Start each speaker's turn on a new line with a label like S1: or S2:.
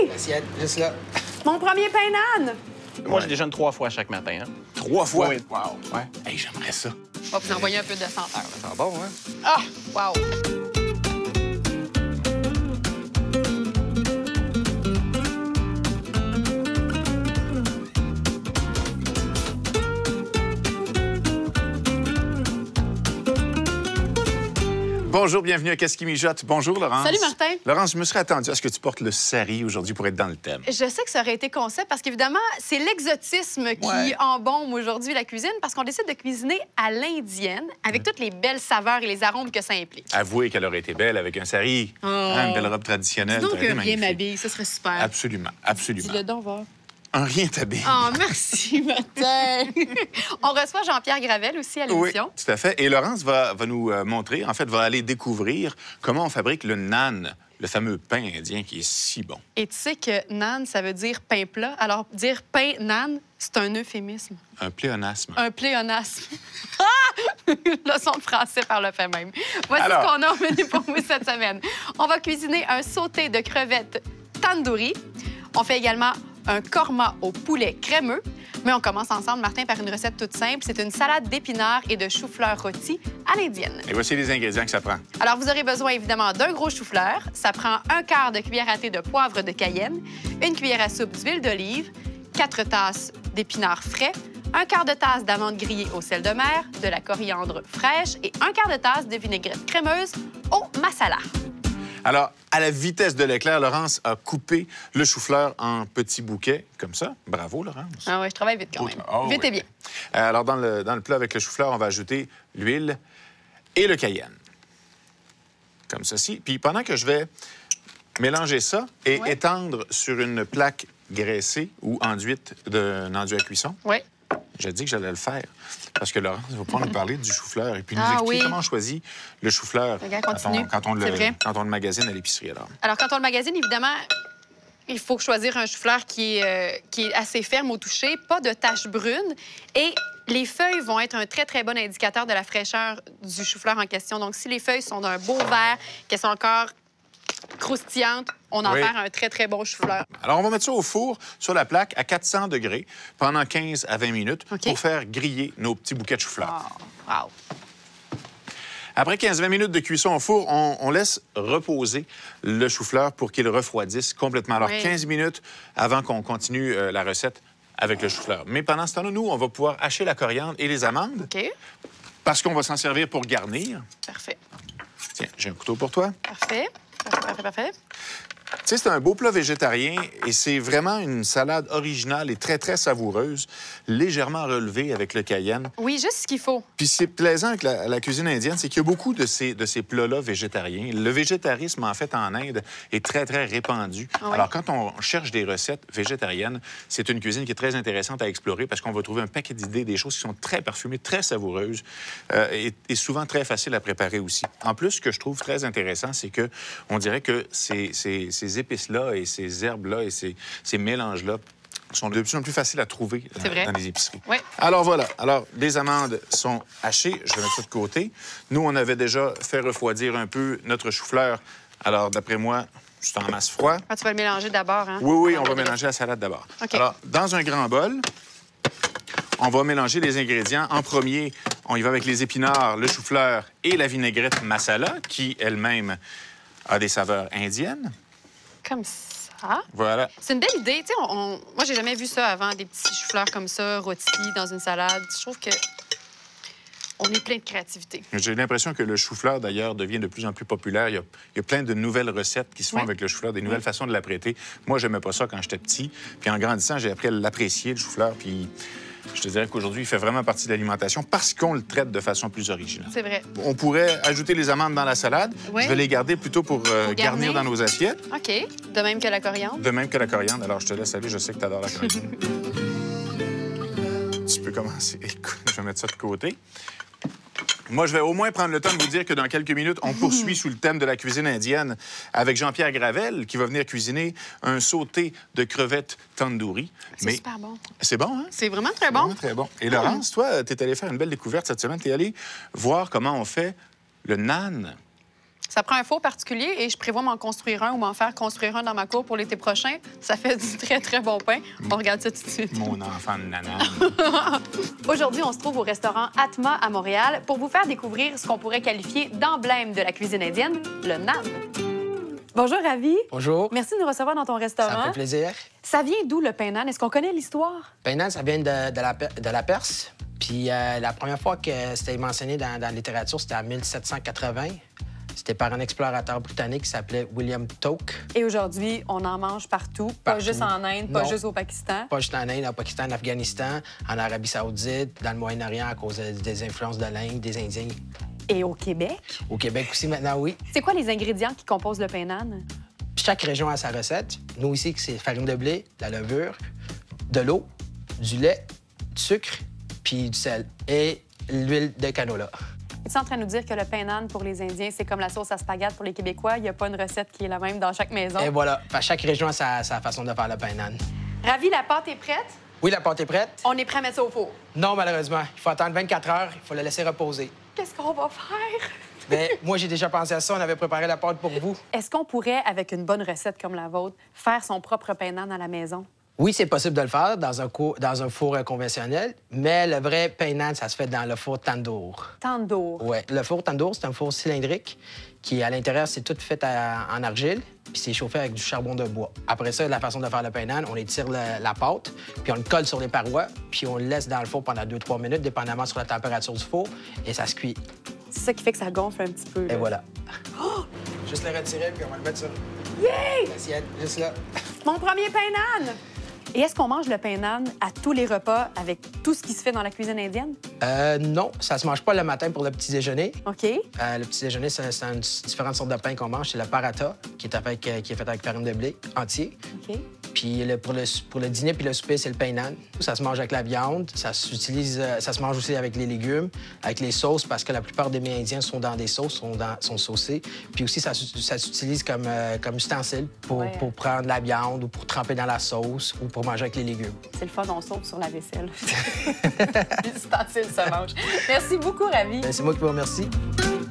S1: L'assiette, juste là.
S2: Mon premier pain nan!
S3: Moi, je déjeune 3 fois chaque matin. Hein?
S4: 3 fois?
S3: Oui.
S4: Wow.
S3: Ouais.
S4: Hey, j'aimerais ça.
S2: On va vous envoyer un peu de senteur. Là.
S4: Ça va bon, hein?
S2: Ah! Wow!
S4: Bonjour, bienvenue à Qu'est-ce qui mijote. Bonjour, Laurence.
S2: Salut, Martin.
S4: Laurence, je me serais attendu à ce que tu portes le sari aujourd'hui pour être dans le thème.
S2: Je sais que ça aurait été concept parce qu'évidemment, c'est l'exotisme qui
S4: Ouais.
S2: embaume aujourd'hui la cuisine parce qu'on décide de cuisiner à l'indienne avec toutes les belles saveurs et les arômes que ça implique.
S4: Avouez qu'elle aurait été belle avec un sari, hein, une belle robe traditionnelle.
S2: Dis donc
S4: Ça aurait été
S2: un rien
S4: magnifique.
S2: m'habille, ça serait super.
S4: Absolument, absolument.
S2: Dis-le donc, va.
S4: Un rien t'habille.
S2: Oh, merci, Martin. On reçoit Jean-Pierre Gravel aussi à
S4: Oui,
S2: l'émission.
S4: tout à fait. Et Laurence va nous montrer, en fait, va aller découvrir comment on fabrique le naan, le fameux pain indien qui est si bon.
S2: Et tu sais que naan, ça veut dire pain plat. Alors, dire pain naan, c'est un euphémisme.
S4: Un pléonasme.
S2: Un pléonasme. Ah! Leçon de français par le fait même. Voici
S4: Alors.
S2: ce qu'on a au menu pour vous cette semaine. On va cuisiner un sauté de crevettes tandoori. On fait également un korma au poulet crémeux. Mais on commence ensemble, Martin, par une recette toute simple. C'est une salade d'épinards et de chou-fleur rôti à l'indienne.
S4: Et voici les ingrédients que ça prend.
S2: Alors, vous aurez besoin évidemment d'un gros chou-fleur. Ça prend un quart de cuillère à thé de poivre de Cayenne, une cuillère à soupe d'huile d'olive, 4 tasses d'épinards frais, un quart de tasse d'amandes grillées au sel de mer, de la coriandre fraîche et un quart de tasse de vinaigrette crémeuse au masala.
S4: Alors, à la vitesse de l'éclair, Laurence a coupé le chou-fleur en petits bouquets, comme ça. Bravo, Laurence.
S2: Ah oui, je travaille vite quand même.
S4: Oh,
S2: Vite
S4: oui.
S2: et bien.
S4: Alors, dans le plat avec le chou-fleur, on va ajouter l'huile et le cayenne. Comme ceci. Puis pendant que je vais mélanger ça et
S2: Ouais.
S4: étendre sur une plaque graissée ou enduite d'un enduit à cuisson,
S2: Oui.
S4: j'ai dit que j'allais le faire. Parce que Laurence va pouvoir nous parler du chou-fleur et puis nous
S2: Ah
S4: expliquer
S2: oui.
S4: comment on choisit le chou-fleur
S2: Regarde, continue.
S4: quand on
S2: C'est vrai.
S4: le magasine à l'épicerie.
S2: Alors, quand on le magasine, évidemment, il faut choisir un chou-fleur qui est assez ferme au toucher, pas de taches brunes. Et les feuilles vont être un très, très bon indicateur de la fraîcheur du chou-fleur en question. Donc, si les feuilles sont d'un beau vert, qu'elles sont encore croustillantes, on en
S4: Oui.
S2: fait un très, très bon chou-fleur.
S4: Alors, on va mettre ça au four, sur la plaque, à 400 degrés, pendant 15 à 20 minutes,
S2: OK.
S4: pour faire griller nos petits bouquets de chou-fleur.
S2: Oh, wow.
S4: Après 15-20 minutes de cuisson au four, on laisse reposer le chou-fleur pour qu'il refroidisse complètement. Alors,
S2: Oui.
S4: 15 minutes avant qu'on continue la recette avec le chou-fleur. Mais pendant ce temps-là, nous, on va pouvoir hacher la coriandre et les amandes
S2: OK.
S4: parce qu'on va s'en servir pour garnir.
S2: Parfait.
S4: Tiens, j'ai un couteau pour toi.
S2: Parfait. Parfait, parfait.
S4: Tu sais, c'est un beau plat végétarien et c'est vraiment une salade originale et très, très savoureuse, légèrement relevée avec le cayenne.
S2: Oui, juste ce qu'il faut.
S4: Puis c'est plaisant avec la cuisine indienne, c'est qu'il y a beaucoup de ces plats-là végétariens. Le végétarisme, en fait, en Inde, est très, très répandu.
S2: Ah oui.
S4: Alors, quand on cherche des recettes végétariennes, c'est une cuisine qui est très intéressante à explorer parce qu'on va trouver un paquet d'idées, des choses qui sont très parfumées, très savoureuses et souvent très faciles à préparer aussi. En plus, ce que je trouve très intéressant, c'est que on dirait que ces épices-là et ces herbes-là et ces mélanges-là sont de plus en plus faciles à trouver
S2: C'est vrai.
S4: dans les épiceries.
S2: Oui.
S4: Alors voilà. Alors, les amandes sont hachées. Je vais mettre ça de côté. Nous, on avait déjà fait refroidir un peu notre chou-fleur. Alors, d'après moi, c'est en masse froid.
S2: Ah, tu vas le mélanger d'abord, hein?
S4: Oui, on va mélanger la salade d'abord.
S2: OK.
S4: Alors, dans un grand bol, on va mélanger les ingrédients. En premier, on y va avec les épinards, le chou-fleur et la vinaigrette masala, qui elle-même a des saveurs indiennes.
S2: Comme ça.
S4: Voilà.
S2: C'est une belle idée. Tu sais, moi, j'ai jamais vu ça avant, des petits chou-fleurs comme ça, rôtis dans une salade. Je trouve que on est plein de créativité.
S4: J'ai l'impression que le chou-fleur, d'ailleurs, devient de plus en plus populaire. Il y a plein de nouvelles recettes qui se font
S2: Oui.
S4: avec le chou-fleur, des nouvelles façons de l'apprêter. Moi, j'aimais pas ça quand j'étais petit. Puis en grandissant, j'ai appris à l'apprécier, le chou-fleur. Puis je te dirais qu'aujourd'hui, il fait vraiment partie de l'alimentation parce qu'on le traite de façon plus originale.
S2: C'est vrai.
S4: On pourrait ajouter les amandes dans la salade.
S2: Oui.
S4: Je vais les garder plutôt pour garnir
S2: garnir.
S4: dans nos assiettes.
S2: OK. De même que la coriandre.
S4: De même que la coriandre. Alors, je te laisse aller. Je sais que tu adores la coriandre. Tu peux commencer. Écoute, je vais mettre ça de côté. Moi, je vais au moins prendre le temps de vous dire que dans quelques minutes, on poursuit sous le thème de la cuisine indienne avec Jean-Pierre Gravel, qui va venir cuisiner un sauté de crevettes tandoori.
S2: C'est super bon.
S4: C'est bon, hein?
S2: C'est vraiment très bon.
S4: Vraiment très bon. Et Laurence, toi, tu es allée faire une belle découverte cette semaine. Tu es allée voir comment on fait le naan.
S2: Ça prend un four particulier et je prévois m'en construire un ou m'en faire construire un dans ma cour pour l'été prochain. Ça fait du très, très bon pain. On regarde ça tout de suite.
S4: Mon enfant de nanane.
S2: Aujourd'hui, on se trouve au restaurant Atma à Montréal pour vous faire découvrir ce qu'on pourrait qualifier d'emblème de la cuisine indienne, le naan. Bonjour, Ravi.
S1: Bonjour.
S2: Merci de nous recevoir dans ton restaurant.
S1: Ça me fait plaisir.
S2: Ça vient d'où, le pain naan? Est-ce qu'on connaît l'histoire?
S1: Pain naan, ça vient de la Perse. Puis la première fois que c'était mentionné dans la littérature, c'était en 1780. C'était par un explorateur britannique qui s'appelait William Toke.
S2: Et aujourd'hui, on en mange partout. Pas juste en Inde, pas
S1: Non.
S2: juste au Pakistan.
S1: Pas juste en Inde, au Pakistan, en Afghanistan, en Arabie Saoudite, dans le Moyen-Orient à cause des influences de l'Inde, des Indiens.
S2: Et au Québec?
S1: Au Québec aussi, maintenant, oui.
S2: C'est quoi les ingrédients qui composent le pain naan?
S1: Chaque région a sa recette. Nous, ici, c'est farine de blé, de la levure, de l'eau, du lait, du sucre, puis du sel et l'huile de canola.
S2: Es-tu en train de nous dire que le pain naan pour les Indiens, c'est comme la sauce à spaghetti pour les Québécois? Il n'y a pas une recette qui est la même dans chaque maison?
S1: Et voilà. Fait, chaque région a sa façon de faire le pain naan.
S2: Ravi, la pâte est prête?
S1: Oui, la pâte est prête?
S2: On est prêt à mettre ça au four.
S1: Non, malheureusement. Il faut attendre 24 heures. Il faut la laisser reposer.
S2: Qu'est-ce qu'on va faire?
S1: Bien, moi, j'ai déjà pensé à ça. On avait préparé la pâte pour vous.
S2: Est-ce qu'on pourrait, avec une bonne recette comme la vôtre, faire son propre pain naan à la maison?
S1: Oui, c'est possible de le faire dans un four conventionnel, mais le vrai pain naan, ça se fait dans le four tandoor.
S2: Tandoor.
S1: Oui. Le four tandoor, c'est un four cylindrique qui, à l'intérieur, c'est tout fait en argile, puis c'est chauffé avec du charbon de bois. Après ça, la façon de faire le pain naan, on étire la pâte, puis on le colle sur les parois, puis on le laisse dans le four pendant 2-3 minutes, dépendamment sur la température du four, et ça se cuit.
S2: C'est ça qui fait que ça gonfle un petit peu.
S1: Et voilà. Juste le retirer, puis on va le mettre sur
S2: Yay!
S1: l'assiette, juste là.
S2: Mon premier pain naan! Et est-ce qu'on mange le pain naan à tous les repas avec tout ce qui se fait dans la cuisine indienne?
S1: Non, ça se mange pas le matin pour le petit déjeuner.
S2: OK.
S1: Le petit déjeuner, c'est différentes sortes de pain qu'on mange. C'est le paratha, qui est fait avec farine de blé entier.
S2: OK.
S1: Puis pour le dîner puis le souper, c'est le pain naan. Ça se mange avec la viande. Ça se mange aussi avec les légumes, avec les sauces, parce que la plupart des mets indiens sont dans des sauces, sont saucés. Puis aussi, ça s'utilise comme ustensile pour prendre la viande ou pour tremper dans la sauce ou pour manger avec les légumes.
S2: C'est le fun, on sauve sur la vaisselle. Les ustensiles se mangent. Merci beaucoup, Ravi.
S1: C'est moi qui vous remercie.